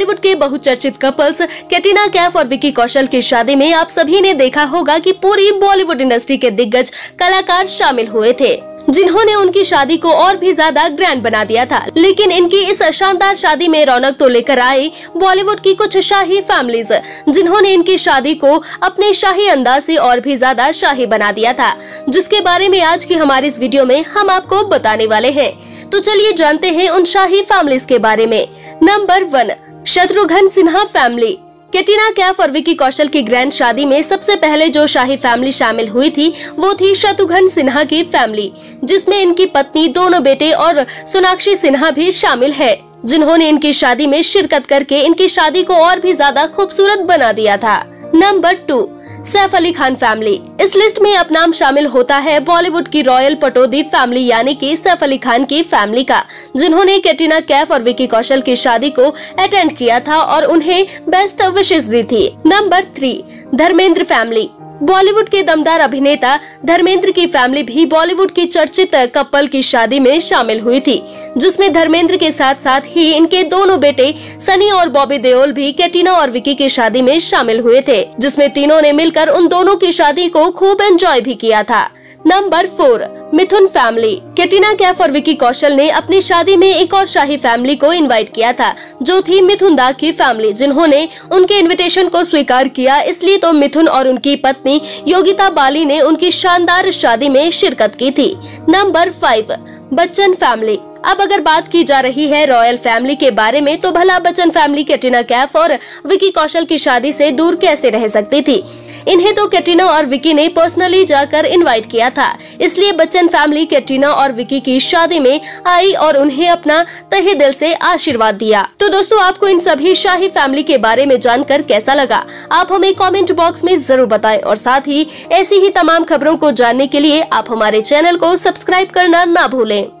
बॉलीवुड के बहुचर्चित कपल्स कैटरीना कैफ और विकी कौशल की शादी में आप सभी ने देखा होगा कि पूरी बॉलीवुड इंडस्ट्री के दिग्गज कलाकार शामिल हुए थे, जिन्होंने उनकी शादी को और भी ज्यादा ग्रैंड बना दिया था। लेकिन इनकी इस शानदार शादी में रौनक तो लेकर आई बॉलीवुड की कुछ शाही फैमिलीज, जिन्होंने इनकी शादी को अपने शाही अंदाज से और भी ज्यादा शाही बना दिया था, जिसके बारे में आज की हमारी इस वीडियो में हम आपको बताने वाले हैं। तो चलिए जानते हैं उन शाही फैमिलीज के बारे में। Number 1, Shatrughan Sinha family. कैटरीना कैफ और विकी कौशल की ग्रैंड शादी में सबसे पहले जो शाही फैमिली शामिल हुई थी वो थी शत्रुघ्न सिन्हा की फैमिली, जिसमें इनकी पत्नी, दोनों बेटे और सोनाक्षी सिन्हा भी शामिल है, जिन्होंने इनकी शादी में शिरकत करके इनकी शादी को और भी ज्यादा खूबसूरत बना दिया था। Number 2, Saif Ali Khan family. इस लिस्ट में अब नाम शामिल होता है बॉलीवुड की रॉयल पटौदी फैमिली यानी कि सैफ अली खान की फैमिली का, जिन्होंने कैटरीना कैफ और विकी कौशल की शादी को अटेंड किया था और उन्हें बेस्ट विशेस दी थी। Number 3, Dharmendra family. बॉलीवुड के दमदार अभिनेता धर्मेंद्र की फैमिली भी बॉलीवुड की चर्चित कपल की शादी में शामिल हुई थी, जिसमें धर्मेंद्र के साथ साथ ही इनके दोनों बेटे सनी और बॉबी देओल भी कैटरीना और विकी की शादी में शामिल हुए थे, जिसमें तीनों ने मिलकर उन दोनों की शादी को खूब एंजॉय भी किया था। Number 4, Mithun family. कैटरीना कैफ और विकी कौशल ने अपनी शादी में एक और शाही फैमिली को इनवाइट किया था, जो थी मिथुन दा की फैमिली, जिन्होंने उनके इनविटेशन को स्वीकार किया। इसलिए तो मिथुन और उनकी पत्नी योगिता बाली ने उनकी शानदार शादी में शिरकत की थी। Number 5, Bachchan family. अब अगर बात की जा रही है रॉयल फैमिली के बारे में, तो भला बच्चन फैमिली कैटरीना कैफ और विकी कौशल की शादी से दूर कैसे रह सकती थी। इन्हें तो कैटरीना और विकी ने पर्सनली जाकर इनवाइट किया था, इसलिए बच्चन फैमिली कैटरीना और विकी की शादी में आई और उन्हें अपना तहे दिल से आशीर्वाद दिया। तो दोस्तों, आपको इन सभी शाही फैमिली के बारे में जानकर कैसा लगा, आप हमें कमेंट बॉक्स में जरूर बताएं और साथ ही ऐसी ही तमाम खबरों को जानने के लिए आप हमारे चैनल को सब्सक्राइब करना ना भूलें।